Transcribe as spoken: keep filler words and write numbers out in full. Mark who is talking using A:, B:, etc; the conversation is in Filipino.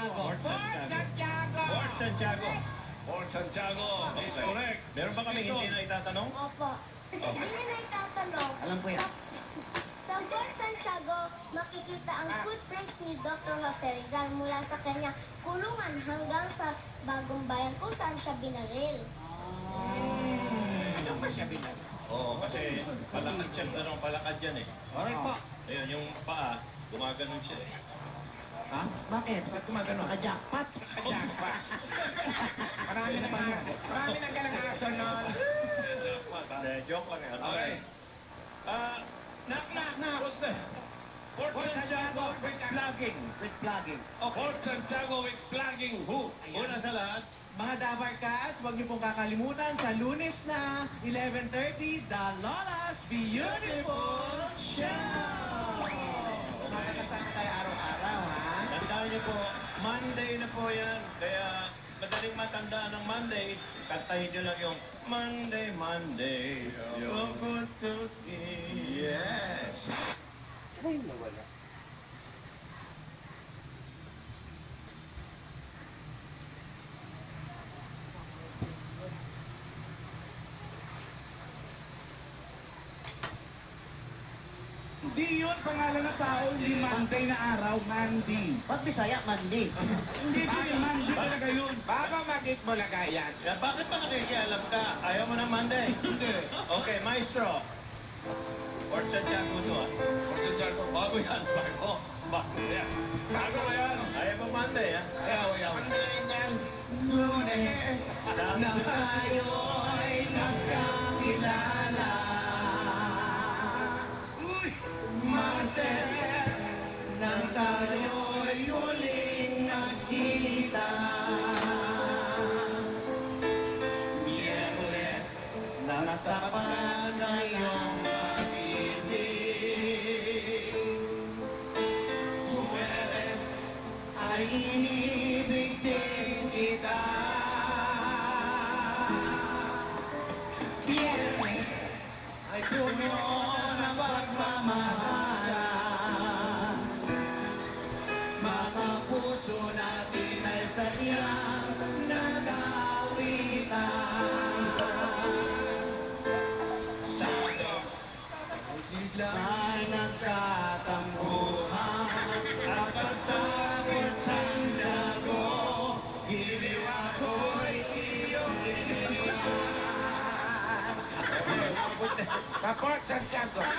A: Santiago.
B: Fort Santiago.
A: Fort Santiago.
B: Fort Santiago is
A: Okay.
B: correct.
A: Meron ba kami hindi na itatanong?
C: Opo. Hindi na itatanong.
D: Alam ko yan.
C: Sa, sa Fort Santiago, makikita ang footprints ni Doctor Jose Rizal mula sa kanyang kulungan hanggang sa bagong bayan kung saan siya binaril.
D: Ano ba siya binag?
A: Oo, kasi palakad siya, ano, palakad yan eh.
D: Alright po.
A: Ayun, yung paa, gumaganon siya eh.
D: Ha? Bakit? Ba't gumagano? Naka-jackpot?
B: Jackpot. Marami na nga. Marami na galagaso nun.
A: Hindi, joke lang yan.
B: Okay.
A: Ah, knock, knock, knock.
B: What's that?
A: Fort Santiago with plugging.
D: With plugging.
B: Fort Santiago with plugging who?
A: Una sa lahat,
E: Mga Dabarkas, huwag niyo pong kakalimutan sa Lunes na eleven thirty, The Lola's Beautiful Show! Makakasama tayo araw-araw, ha?
A: tandaan niyo po, Monday na po yan. Kaya madaling matandaan ng Monday, kantahin niyo lang yung Monday, Monday, you're good to me. Yes!
D: Ay, nawala.
E: Hindi yun pangalan ng tao, hindi Monday na araw, Mandy.
D: Ba't Bisaya, Mandi?
E: Hindi po yung Mandy talaga yun.
B: Bago mag-eat Bulaga yan.
A: Yan, bakit ba nakikialam ka? Ayaw mo ng Monday?
E: Hindi.
A: Okay, maestro. Fort Santiago to ah.
B: Fort Santiago, bago yan. Bago. Bago yan. Bago yan.
A: Ayaw mo Monday ah.
B: Ayaw, ayaw. Ano yan?
E: Lunes
A: Dami
E: na tayo'y nagkakilala. Uy! Martes nang tayo'y huling nagkita. Miyerkules nagtapan na iyong pag-ibig. Huwebes ay inibig din kita. Biyernes ay puno ng pagmamahalan. Mga puso natin ay sadyang nag-aawitan. Sabado ay nagtatambuhan at pasabot Santiago. Iliw ako'y iyong iniwan.
B: Sa Fort Santiago.